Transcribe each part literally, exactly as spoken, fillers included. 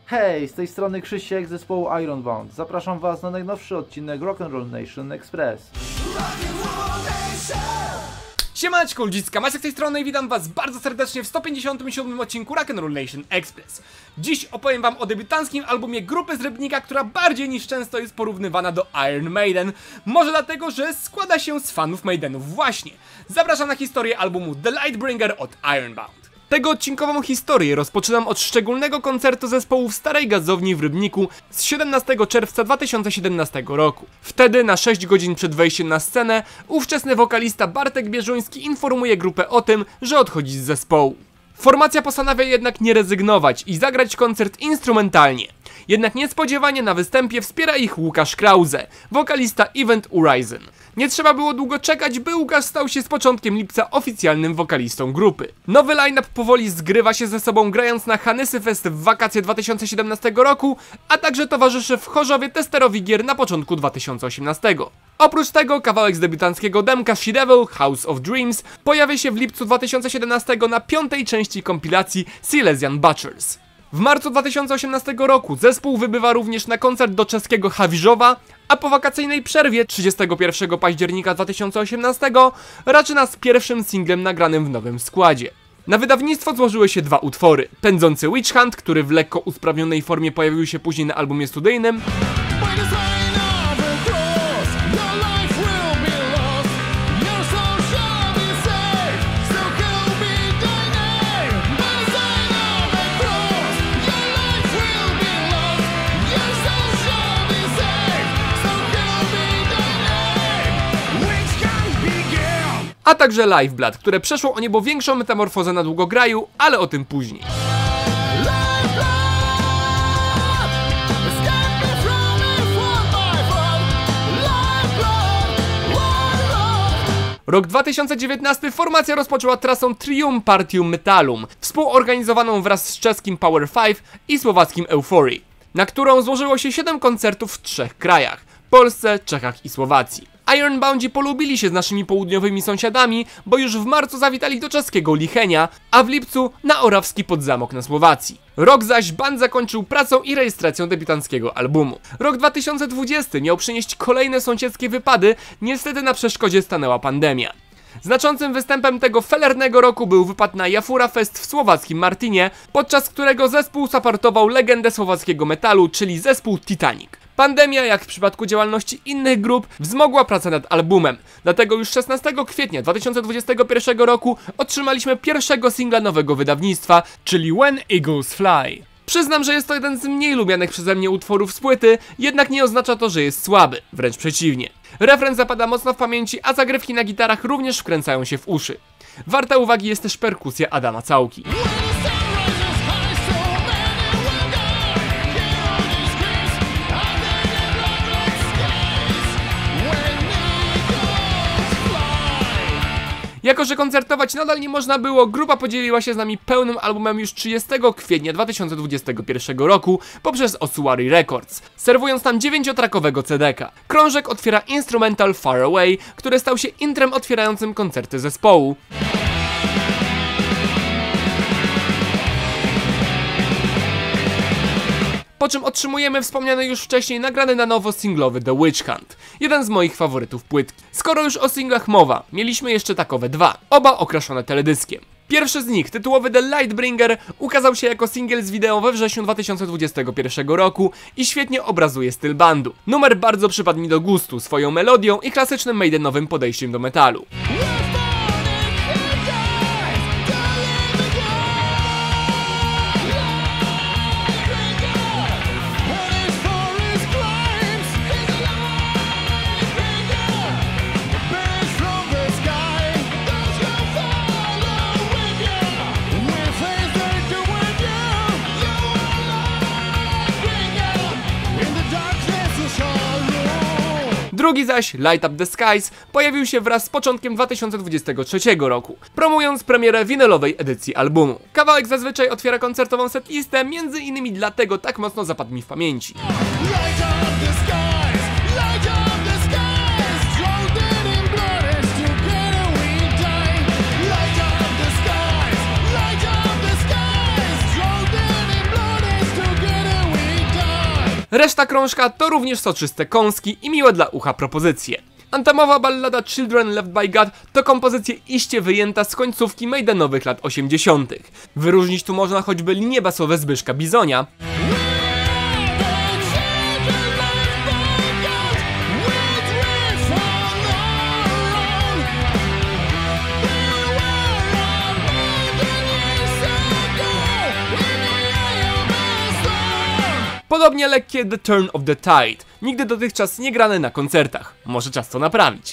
Hej, z tej strony Krzysiek z zespołu Ironbound. Zapraszam Was na najnowszy odcinek Rock'n'Roll Nation Express. Siemaneczko, ludziska, Maciek z tej strony i witam Was bardzo serdecznie w sto pięćdziesiątym siódmym odcinku Rock'n'Roll Nation Express. Dziś opowiem Wam o debiutanckim albumie grupy z Rybnika, która bardziej niż często jest porównywana do Iron Maiden. Może dlatego, że składa się z fanów Maidenów właśnie. Zapraszam na historię albumu The Lightbringer od Ironbound. Tego odcinkową historię rozpoczynam od szczególnego koncertu zespołu w Starej Gazowni w Rybniku z siedemnastego czerwca dwa tysiące siedemnastego roku. Wtedy, na sześć godzin przed wejściem na scenę, ówczesny wokalista Bartek Bierzuński informuje grupę o tym, że odchodzi z zespołu. Formacja postanawia jednak nie rezygnować i zagrać koncert instrumentalnie. Jednak niespodziewanie na występie wspiera ich Łukasz Krause, wokalista Event Horizon. Nie trzeba było długo czekać, by Łukasz stał się z początkiem lipca oficjalnym wokalistą grupy. Nowy line-up powoli zgrywa się ze sobą, grając na Hanysy Fest w wakacje dwa tysiące siedemnastego roku, a także towarzyszy w Chorzowie testerowi gier na początku dwa tysiące osiemnastego. Oprócz tego kawałek z debiutanckiego demka She Devil House of Dreams pojawia się w lipcu dwa tysiące siedemnastego na piątej części kompilacji Silesian Butchers. W marcu dwa tysiące osiemnastego roku zespół wybywa również na koncert do czeskiego Hawiżowa, a po wakacyjnej przerwie trzydziestego pierwszego października dwa tysiące osiemnastego raczyna z pierwszym singlem nagranym w nowym składzie. Na wydawnictwo złożyły się dwa utwory. Pędzący Witch Hunt, który w lekko usprawnionej formie pojawił się później na albumie studyjnym, a także Lifeblood, które przeszło o niebo większą metamorfozę na długograju, ale o tym później. Rok dwa tysiące dziewiętnasty formacja rozpoczęła trasą Trium Partium Metalum, współorganizowaną wraz z czeskim Power pięć i słowackim Euphorii, na którą złożyło się siedem koncertów w trzech krajach: Polsce, Czechach i Słowacji. Ironboundzi polubili się z naszymi południowymi sąsiadami, bo już w marcu zawitali do czeskiego Lichenia, a w lipcu na Orawski Podzamek na Słowacji. Rok zaś band zakończył pracą i rejestracją debiutanckiego albumu. Rok dwa tysiące dwudziesty miał przynieść kolejne sąsiedzkie wypady, niestety na przeszkodzie stanęła pandemia. Znaczącym występem tego felernego roku był wypad na Jafura Fest w słowackim Martinie, podczas którego zespół supportował legendę słowackiego metalu, czyli zespół Titanic. Pandemia, jak w przypadku działalności innych grup, wzmogła pracę nad albumem, dlatego już szesnastego kwietnia dwa tysiące dwudziestego pierwszego roku otrzymaliśmy pierwszego singla nowego wydawnictwa, czyli When Eagles Fly. Przyznam, że jest to jeden z mniej lubianych przeze mnie utworów z płyty, jednak nie oznacza to, że jest słaby, wręcz przeciwnie. Refren zapada mocno w pamięci, a zagrywki na gitarach również wkręcają się w uszy. Warta uwagi jest też perkusja Adama Całki. Jako że koncertować nadal nie można było, grupa podzieliła się z nami pełnym albumem już trzydziestego kwietnia dwa tysiące dwudziestego pierwszego roku poprzez Osuary Records, serwując nam dziewięciotrakowego C D ka. Krążek otwiera instrumental Far Away, który stał się intrem otwierającym koncerty zespołu. Po czym otrzymujemy wspomniany już wcześniej nagrany na nowo singlowy The Witch Hunt, jeden z moich faworytów płytki. Skoro już o singlach mowa, mieliśmy jeszcze takowe dwa, oba okraszone teledyskiem. Pierwszy z nich, tytułowy The Lightbringer, ukazał się jako singiel z wideo we wrześniu dwa tysiące dwudziestego pierwszego roku i świetnie obrazuje styl bandu. Numer bardzo przypadł mi do gustu swoją melodią i klasycznym maidenowym podejściem do metalu. Drugi zaś, Light Up The Skies, pojawił się wraz z początkiem dwa tysiące dwudziestego trzeciego roku, promując premierę winylowej edycji albumu. Kawałek zazwyczaj otwiera koncertową setlistę, między innymi dlatego tak mocno zapadł mi w pamięci. Reszta krążka to również soczyste kąski i miłe dla ucha propozycje. Antemowa ballada Children Left by God to kompozycja iście wyjęta z końcówki maidenowych lat osiemdziesiątych. Wyróżnić tu można choćby linie basowe Zbyszka Bizonia, podobnie lekkie The Turn of the Tide, nigdy dotychczas nie grane na koncertach. Może czas to naprawić.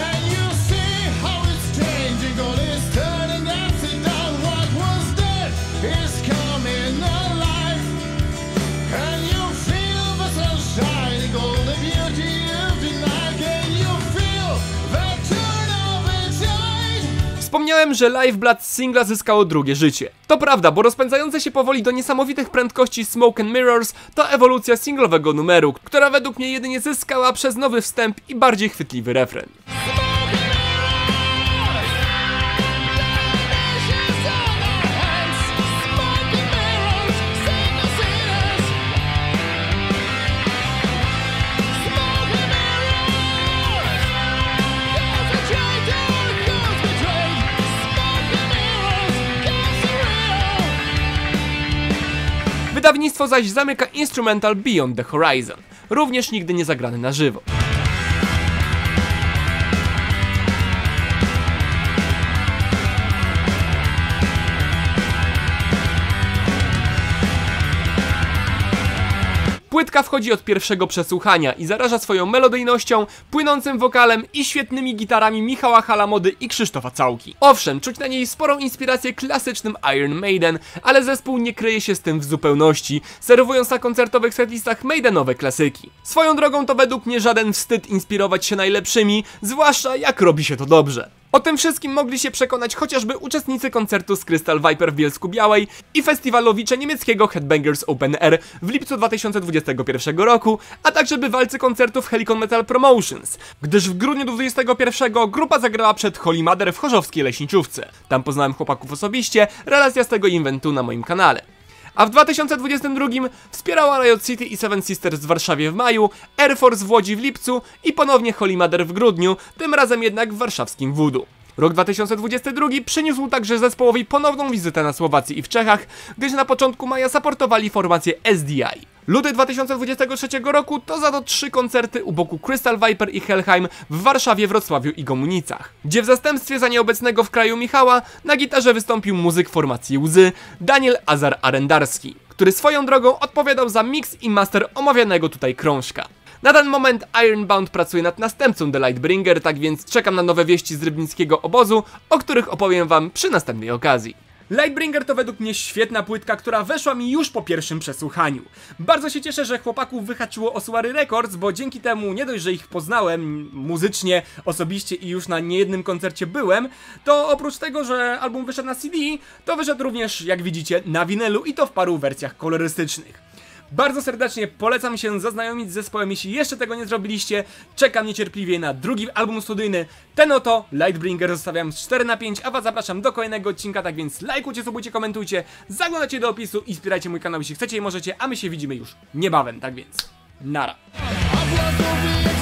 Wspomniałem, że Live Blood z singla zyskało drugie życie. To prawda, bo rozpędzające się powoli do niesamowitych prędkości Smoke and Mirrors to ewolucja singlowego numeru, która według mnie jedynie zyskała przez nowy wstęp i bardziej chwytliwy refren. Wydawnictwo zaś zamyka instrumental Beyond the Horizon, również nigdy nie zagrany na żywo. Płytka wchodzi od pierwszego przesłuchania i zaraża swoją melodyjnością, płynącym wokalem i świetnymi gitarami Michała Halamody i Krzysztofa Całki. Owszem, czuć na niej sporą inspirację klasycznym Iron Maiden, ale zespół nie kryje się z tym w zupełności, serwując na koncertowych setlistach maidenowe klasyki. Swoją drogą to według mnie żaden wstyd inspirować się najlepszymi, zwłaszcza jak robi się to dobrze. O tym wszystkim mogli się przekonać chociażby uczestnicy koncertu z Crystal Viper w Bielsku-Białej i festiwalowicze niemieckiego Headbangers Open Air w lipcu dwa tysiące dwudziestego pierwszego roku, a także bywalcy koncertów Helicon Metal Promotions, gdyż w grudniu dwudziestego pierwszego grupa zagrała przed Holy Mother w chorzowskiej Leśniczówce. Tam poznałem chłopaków osobiście, relacja z tego eventu na moim kanale. A w dwa tysiące dwudziestym drugim wspierała Riot City i Seven Sisters w Warszawie w maju, Air Force w Łodzi w lipcu i ponownie Holy Mother w grudniu, tym razem jednak w warszawskim Voodoo. Rok dwa tysiące dwudziesty drugi przyniósł także zespołowi ponowną wizytę na Słowacji i w Czechach, gdyż na początku maja supportowali formację S D I. Luty dwa tysiące dwudziestego trzeciego roku to za to trzy koncerty u boku Crystal Viper i Helheim w Warszawie, Wrocławiu i Gomunicach, gdzie w zastępstwie za nieobecnego w kraju Michała na gitarze wystąpił muzyk formacji Łzy, Daniel Azar Arendarski, który swoją drogą odpowiadał za mix i master omawianego tutaj krążka. Na ten moment Ironbound pracuje nad następcą The Lightbringer, tak więc czekam na nowe wieści z rybnickiego obozu, o których opowiem wam przy następnej okazji. Lightbringer to według mnie świetna płytka, która weszła mi już po pierwszym przesłuchaniu. Bardzo się cieszę, że chłopaków wyhaczyło Ossuary Records, bo dzięki temu nie dość, że ich poznałem muzycznie, osobiście i już na niejednym koncercie byłem, to oprócz tego, że album wyszedł na C D, to wyszedł również, jak widzicie, na winylu i to w paru wersjach kolorystycznych. Bardzo serdecznie polecam się zaznajomić z zespołem, jeśli jeszcze tego nie zrobiliście. Czekam niecierpliwie na drugi album studyjny. Ten oto, Lightbringer, zostawiam z cztery na pięć, a was zapraszam do kolejnego odcinka, tak więc lajkujcie, subujcie, komentujcie, zaglądajcie do opisu i wspierajcie mój kanał, jeśli chcecie i możecie, a my się widzimy już niebawem, tak więc nara.